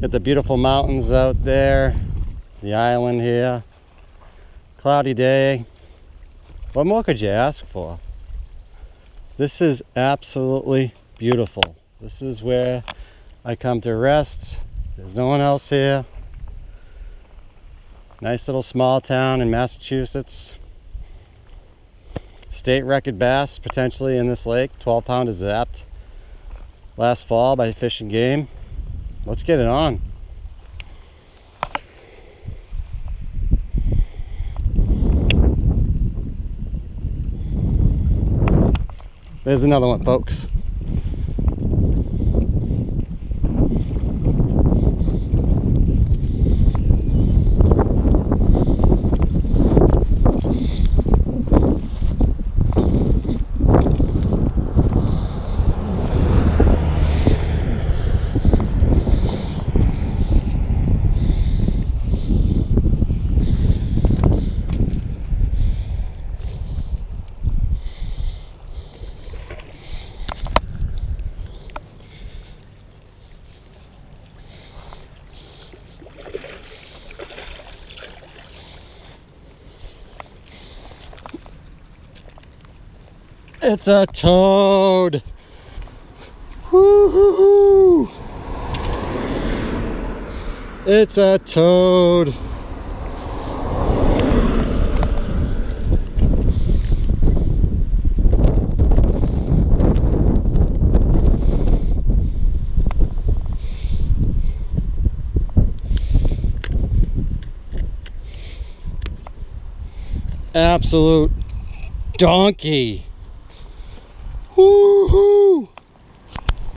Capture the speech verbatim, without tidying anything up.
Got the beautiful mountains out there, the island here. Cloudy day. What more could you ask for? This is absolutely beautiful. This is where I come to rest. There's no one else here. Nice little small town in Massachusetts. State record bass potentially in this lake. twelve pounder zapped last fall by Fish and Game. Let's get it on. There's another one, folks. It's a toad. Woo-hoo-hoo. It's a toad. Absolute donkey. Woo-hoo!